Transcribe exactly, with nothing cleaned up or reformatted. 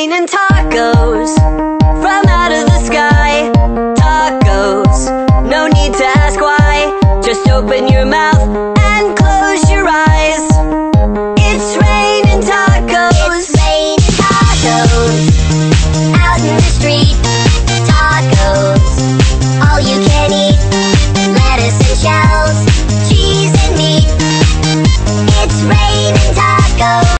raining tacos from out of the sky. Tacos, no need to ask why. Just open your mouth